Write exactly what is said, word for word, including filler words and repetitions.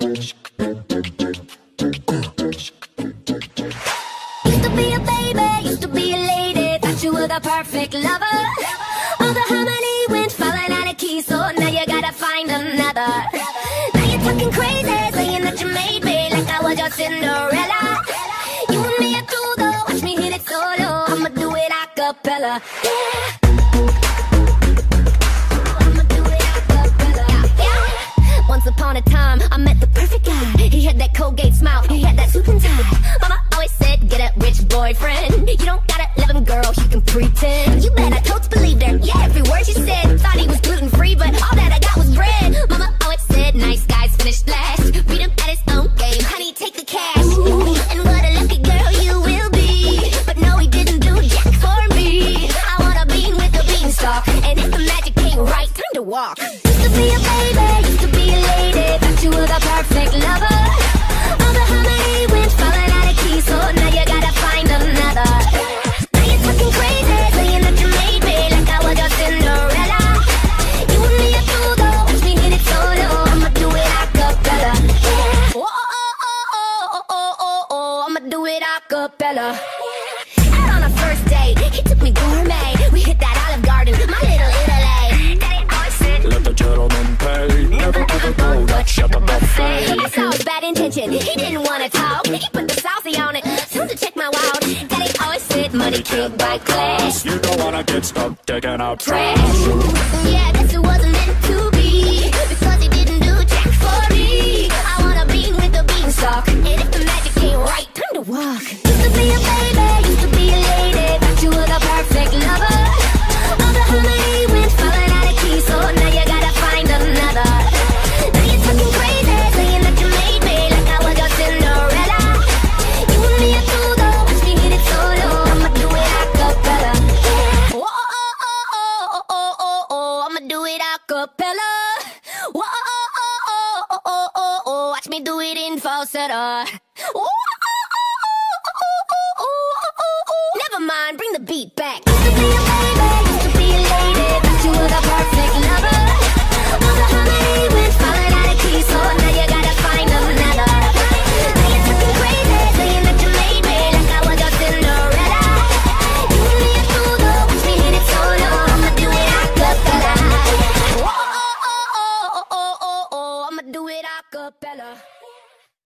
Used to be a baby, used to be a lady, thought you were the perfect lover. All the harmony went falling out of key, so now you gotta find another. Now you're talking crazy, saying that you made me like I was your Cinderella. You and me are through though, watch me hit it solo, I'ma do it a cappella. Yeah. Once upon a time, I met the perfect guy. He had that Colgate smile, he had that suit and tie. Mama always said, get a rich boyfriend. You don't gotta love him, girl, you can pretend. You bet I totes believed her, yeah, every word she said. Thought he was gluten-free, but all that I got was bread. Mama always said, nice guys finish last. Beat him at his own game, honey, take the cash. Ooh, and what a lucky girl you will be. But no, he didn't do jack for me. I want a bean with a beanstalk, and if the magic ain't right, time to walk. Used to be a baby, used to be a lady, thought you were the perfect lover. All the harmony went falling out of key, so now you gotta find another. Now you're talking crazy, saying that you made me like I was your Cinderella. You and me are through though, watch me hit it solo, I'ma do it a cappella. Yeah. Oh, oh, oh, oh, oh, oh, oh, oh, I'ma do it a cappella. Out on a first date, he took me gourmet. We hit that Olive Garden, my little Italy. Daddy always said, let the gentleman pay. Never ever go Dutch at the buffet. I saw his bad intention, he didn't wanna talk. He put the saucy on it, time to check my wow. Daddy always said, money can't buy class. You don't wanna get stuck taking out Trash. Yeah, guess it wasn't meant to be, because he didn't do jack for me. I want a bean with a beanstalk, and if the magic ain't right, time to walk. Used to be a baby, used to be a lady, thought you were the perfect lover. All the harmony went falling out of key, so now you gotta find another. Now you're talking crazy, saying that you made me like I was your Cinderella. You and me are through though, watch me hit it solo, I'ma do it a cappella. Yeah. Oh, oh, oh, oh, oh, oh, oh, oh, I'ma do it a cappella. Oh, oh, oh, oh, oh, oh, oh, oh, watch me do it in falsetto. Oh, oh, oh, oh, oh, oh, oh, oh. Never mind, bring the beat back. Used to be a baby, used to be a lady, thought you were the perfect